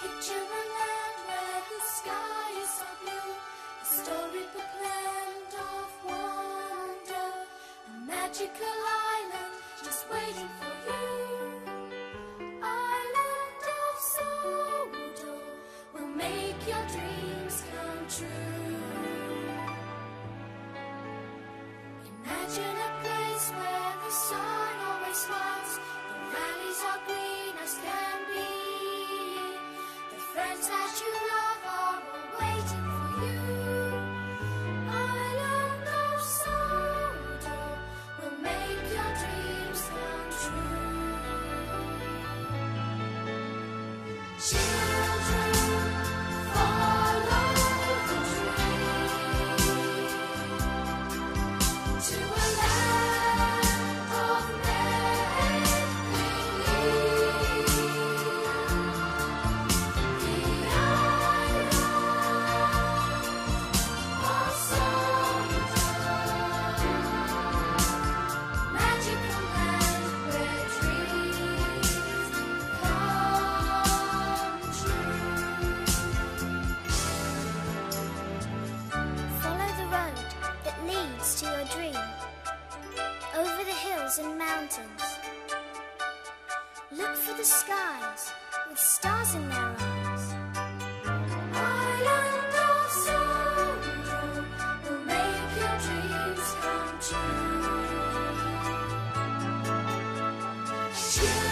Picture a land where the sky is so blue, a storybook land of wonder, a magical island just waiting for you. Island of Sodor will make your dreams come true. Imagine a place where the sun always smiles, the valleys are green as can be. The friends that you love are all waiting for you. Island of Sodor will make your dreams come true. Children, follow the dream to a land of make-believe. The island of Sodor, magical land where dreams come true. Follow the road that leads to your dream, over the hills and mountains. Look for the skies with stars in their eyes. Island of Sodor will make your dreams come true.